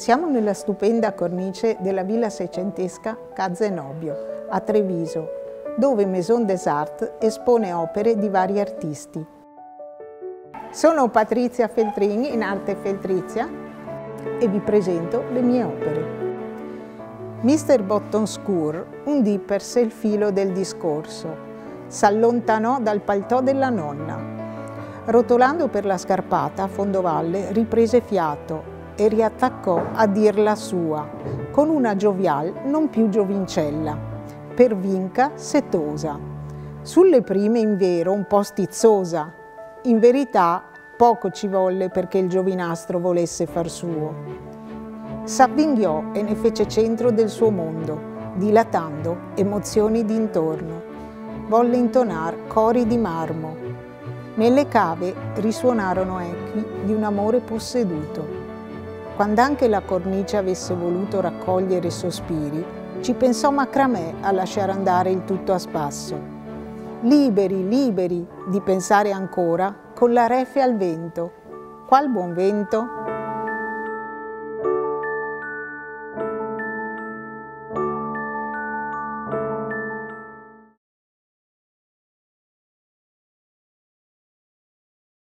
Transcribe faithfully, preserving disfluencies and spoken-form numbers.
Siamo nella stupenda cornice della villa seicentesca Ca Zenobbio, a Treviso, dove Maison des Arts espone opere di vari artisti. Sono Patrizia Feltrini, in arte Feltrizia, e vi presento le mie opere. mister Bottonscourt un dì perse il filo del discorso, s'allontanò dal paltò della nonna. Rotolando per la scarpata a fondovalle riprese fiato e riattaccò a dir la sua, con una giovial non più giovincella, per vinca setosa. Sulle prime in vero un po' stizzosa, in verità poco ci volle perché il giovinastro volesse far suo. S'avvinghiò e ne fece centro del suo mondo, dilatando emozioni d'intorno. Volle intonar cori di marmo. Nelle cave risuonarono echi di un amore posseduto. Quando anche la cornice avesse voluto raccogliere sospiri, ci pensò Macramè a lasciare andare il tutto a spasso. Liberi, liberi di pensare ancora con la refe al vento. Qual buon vento?